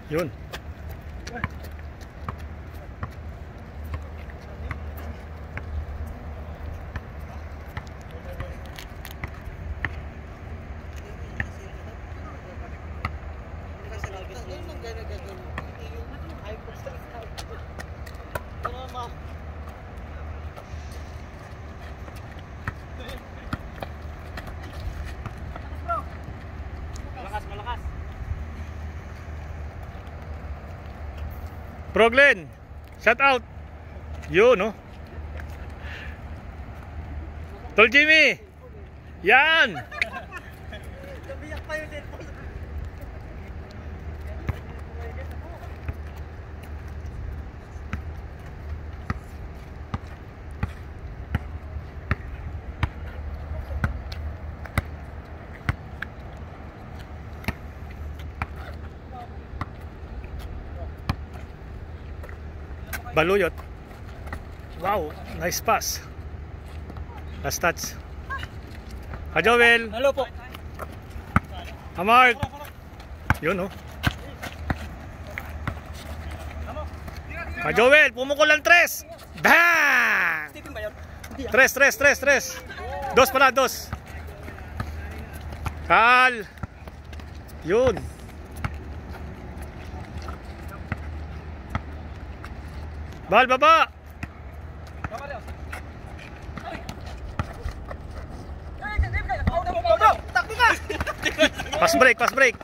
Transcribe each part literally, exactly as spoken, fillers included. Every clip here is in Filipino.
Yun. Bro Glenn, shout out. Yun, no? Tol Jimmy. Yan. Nabiyak pa yun din po. Baluyot. Wow, nice pass. Last touch. Ha Joel. Hello po. Ha Mark. Yun, oh. Ha Joel, pumukol lang tres. Bang! Tres, tres, tres, tres. Dos pala, dos. Kal. Yun. Bal, baba! Pass break, pass break.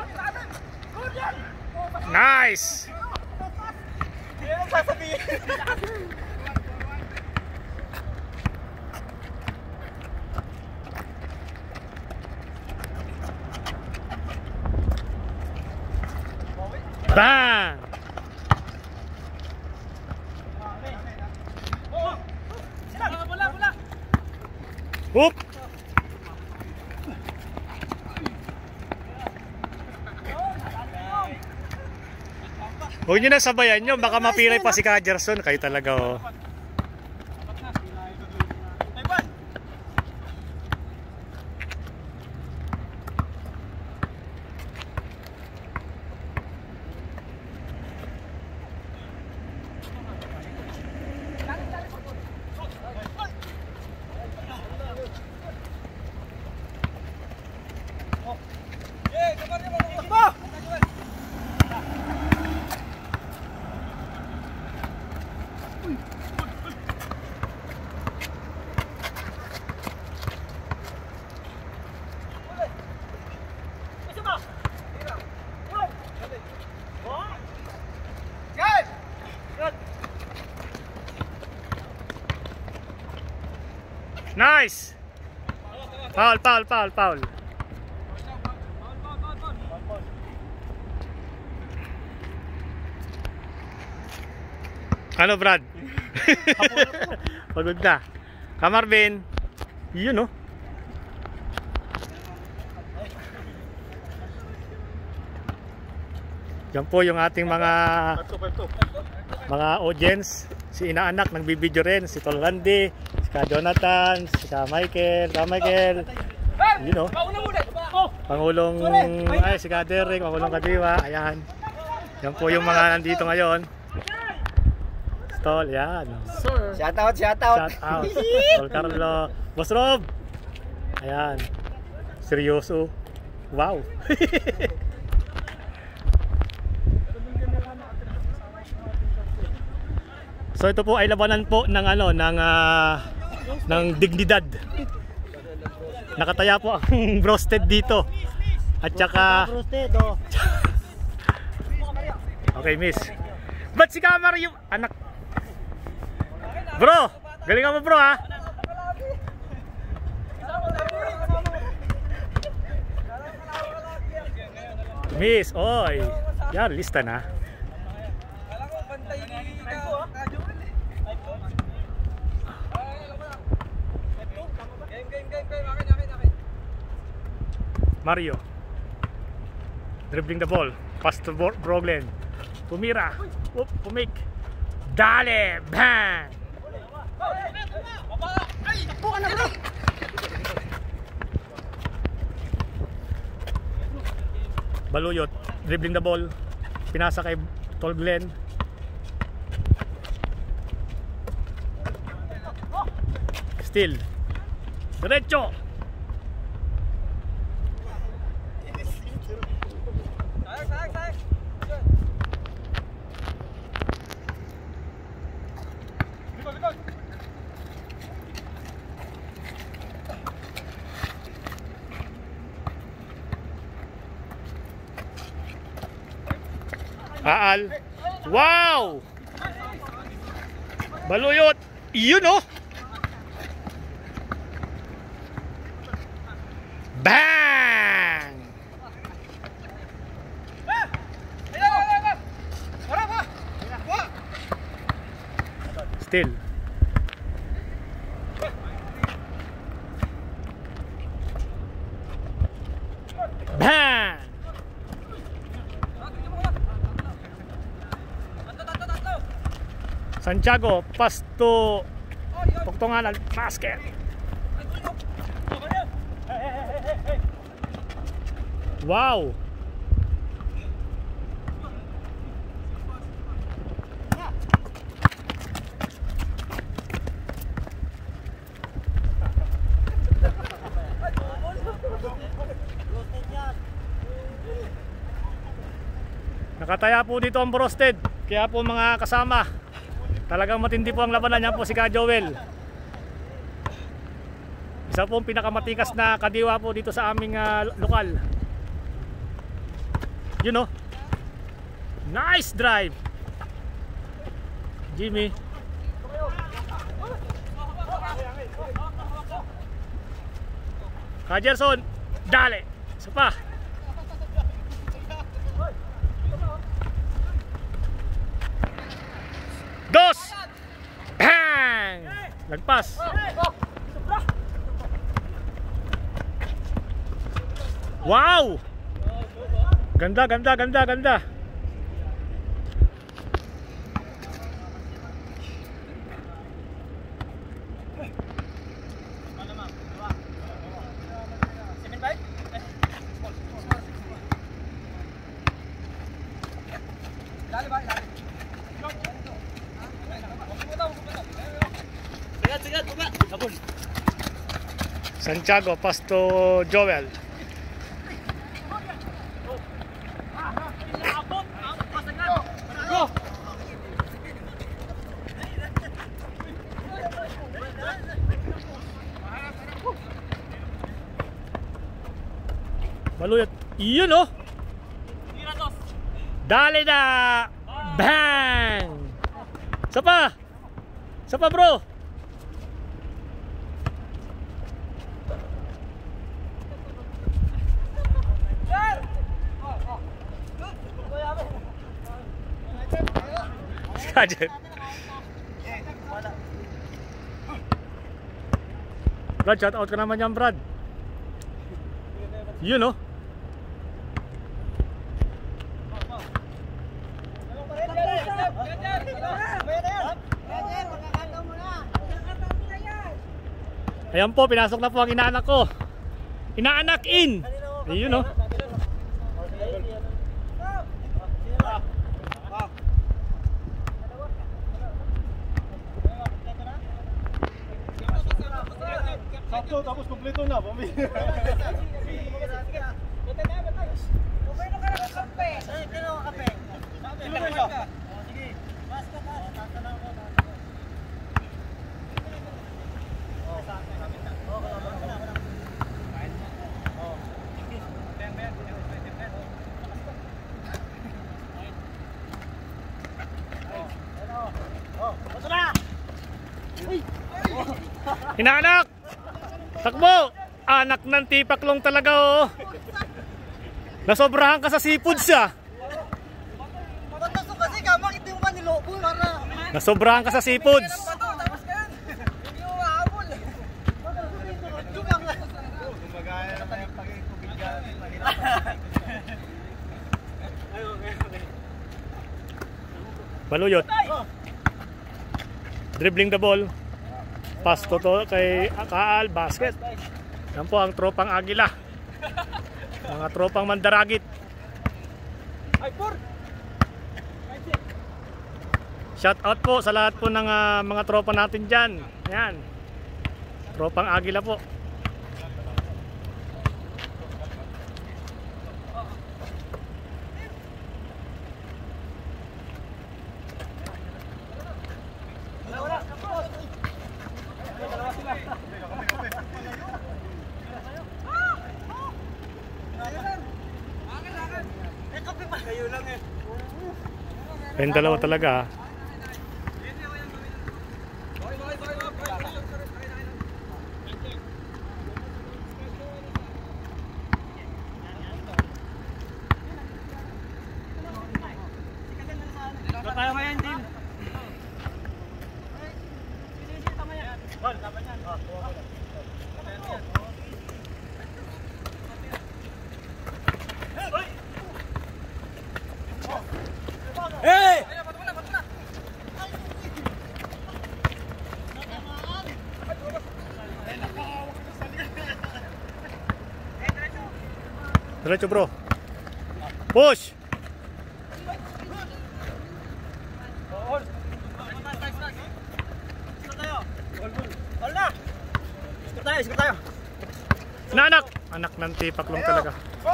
Nice! Bang! Whoop! Huwag nyo na sabayan nyo, baka mapilay pa si Kajerson. Kayo talaga, oh. Nice! Foul, foul, foul, foul. Ano, Brad? Pagod na. Kamarvin. Yun, no? Yan po yung ating mga mga audience. Si inaanak nagbibideo rin, si Tol Randy, si Ka Jonathan, si Ka Michael, Ka Michael. You know. Pangulong ay si Ka Derek, Pangulong Kadiwa, ayan. Yan po yung mga nandito ngayon. Tol, yan. Shout out, shout out. Shout out. Tol Carlo, Boss Rob. Ayan. Seryoso. Wow. So ito po ay labanan po ng ano ng uh, ng dignidad. Nakataya po ang Brosted dito. At saka Brosted, oh. Okay, miss. Ba't si Kamar yung anak? Bro, galingan mo bro ha. Miss, oy. Yan, lista na. Mario dribbling the ball, pass to Broglen, tumira, whoop, pumik, dale, bang. Baluyot dribbling the ball, pinasa kay Tol Glenn. Still diretso. Aal. Wow! Baluyot. Yun oh. Bang! Still. Bang! Santiago, pass to Poktongan al basket. Wow. Nakataya po dito ang Brosted. Kaya po mga kasama, talagang matindi po ang labanan niya po si Ka Joel. Isa po ang pinakamatikas na kadiwa po dito sa aming uh, lokal. You know. Nice drive. Jimmy. Kajerson. Dale. Isa pa. Dos. Bang. Lagpas. Wow. Ganda, ganda, ganda, ganda. Santiago, pass to Joel. Baluyot. Iyon oh. Dali na. Bang. Sapa. Sapa bro. Kajet. Brad, shout out ka naman yan Brad. Yun oh. Ayan po, pinasok na po ang inaanak ko. Inaanak in. Ayun oh. Sakto, tapos kompleto na. Inaanak! Takbo! Anak ng tipaklong talaga oh. Nasobrahan ka sa seafood siya. Nasobrahan ka sa seafoods. Baluyot. Dribbling the ball. Pass to to kay Kaal, basket. Yan po ang tropang Agila. Mga tropang Mandaragit. Shout out po sa lahat po ng uh, mga tropa natin dyan. Ayan. Tropang Agila po. Yung dalawa talaga. Tayo ngayon din. Hey! Diretso bro. Push. Nanak, anak ng tipaklong talaga.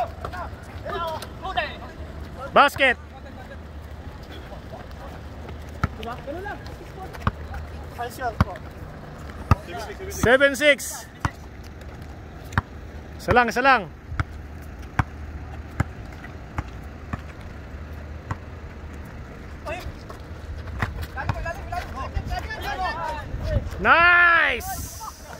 Basket. seven six. Salang, salang. Nice.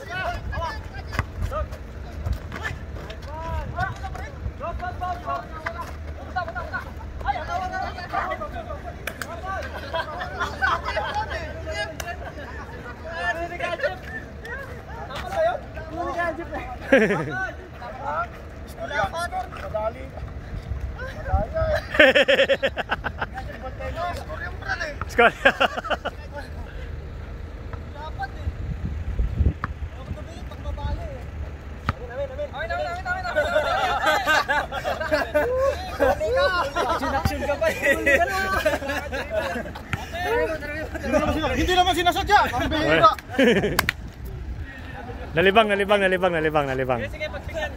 Skor. Action ka pa eh. Hindi naman sinasadya. Ang bihira. Nalibang, nalibang, nalibang, nalibang, nalibang. Sige, pagtingin.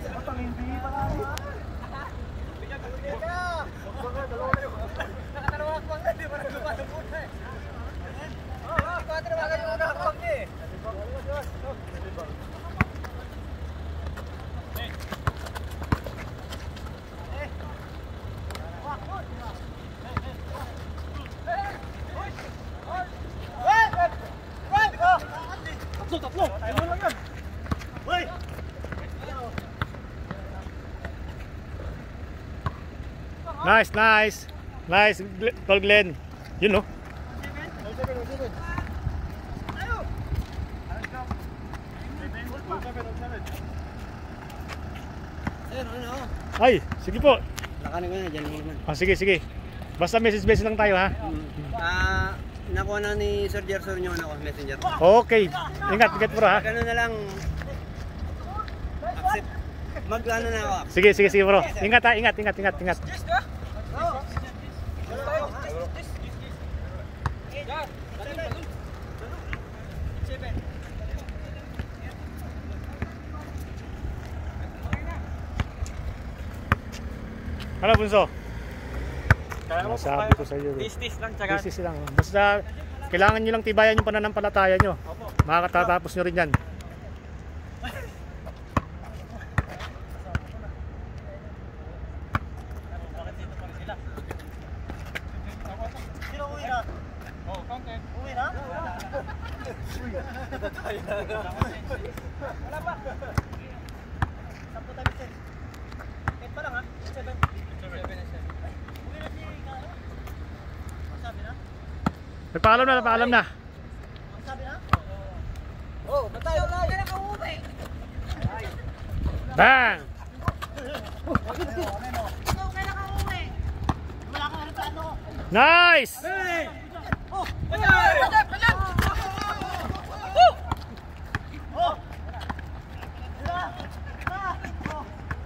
Tatlo, tatlo. Lang yan. Hoy. Nice, nice. Nice, Tol Glenn. Yun no. Ay, sige po. Lakanin ko na, dyan mo naman. Ah, sige, sige. Basta message-message lang tayo ha. Ah, nakuha na ni Sir Gerson yung ano, messenger. Okay. Ingat, ingat bro ha. Gano'n na lang. Accept. Mag-ano na ako. Sige, sige, sige bro. Ingat ha, ingat, ingat, ingat, ingat. Ano Bunso? Masabi ko sa iyo. Tis-tis lang, tsaga. Tis-tis lang. Basta kailangan nyo lang tibayan yung pananampalataya nyo. Makakatatapos nyo rin yan. Sino uwi na? Oo, konti. Uwi na? Wala pa. Sampo tayo, Vincent. eight pa lang ha? seven. seven and seven. Uwi na si Garo? Sabi na? Nagpaalam na, nagpaalam na. Sabi na? Oo, matay. Huwag ka na ka-uwi. Bang! Huwag ka na ka-uwi. Wala kang ano plano. Nice! Hey! Oh! Pagyan! Pagyan! Pagyan! Oh! Oh! Dala! Dala! Oh!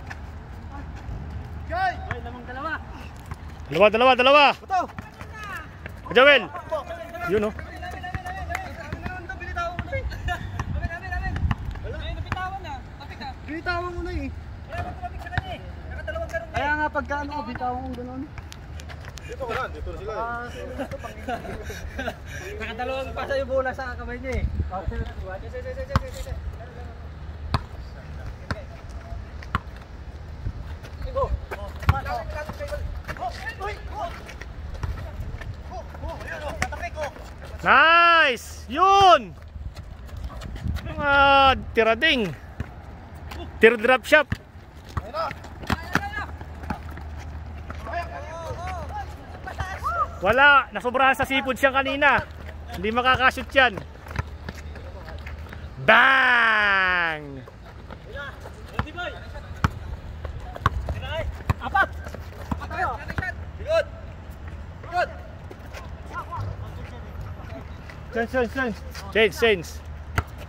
Joy! Ay, lamang dalawa. Dalawa, dalawa, dalawa! Ito! Joel! Oh! Yun oh. Binitawan mo na eh. Kaya nga pagka ano, bitawan mo gano'n. Dito ka lang, dito na sila eh. Nakadalawang pasa yung bola sa kamay niya eh. Nice! Yun! Mga tirading. Teardrop shot. Wala, nasobrahan sa sipod siya kanina. Hindi makakashoot yan. Bang! Apat! Apat tayo! Good! Good! Change, change, change. Change, change.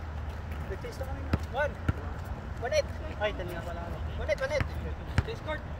One! One eight! Ay, tali nga pala. One eight, one eight! Change court!